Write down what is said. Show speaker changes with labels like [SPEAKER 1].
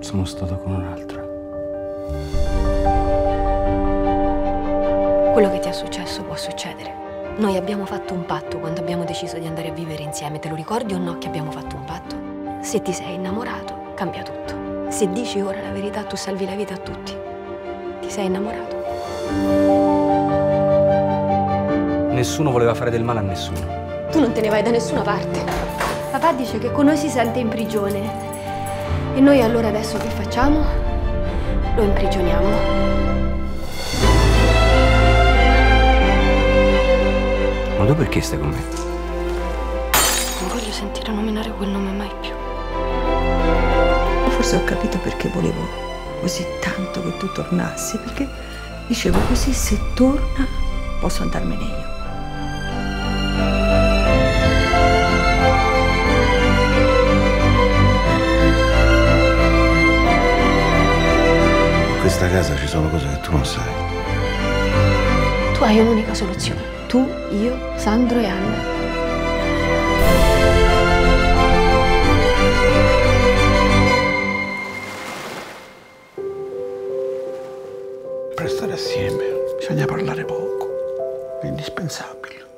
[SPEAKER 1] sono stato con un'altra.
[SPEAKER 2] Quello che ti è successo può succedere. Noi abbiamo fatto un patto quando abbiamo deciso di andare a vivere insieme. Te lo ricordi o no che abbiamo fatto un patto? Se ti sei innamorato, cambia tutto. Se dici ora la verità, tu salvi la vita a tutti. Ti sei innamorato?
[SPEAKER 1] Nessuno voleva fare del male a nessuno.
[SPEAKER 2] Tu non te ne vai da nessuna parte. Papà dice che con noi si sente in prigione. E noi allora adesso che facciamo? Lo imprigioniamo.
[SPEAKER 1] Ma tu perché stai con me?
[SPEAKER 2] Non voglio sentire nominare quel nome mai più.
[SPEAKER 3] Forse ho capito perché volevo così tanto che tu tornassi, perché dicevo così se torna posso andarmene io.
[SPEAKER 4] In questa casa ci sono cose che tu non sai.
[SPEAKER 2] Tu hai un'unica soluzione. Tu, io, Sandro e Anna.
[SPEAKER 4] Per stare assieme bisogna parlare poco. È indispensabile.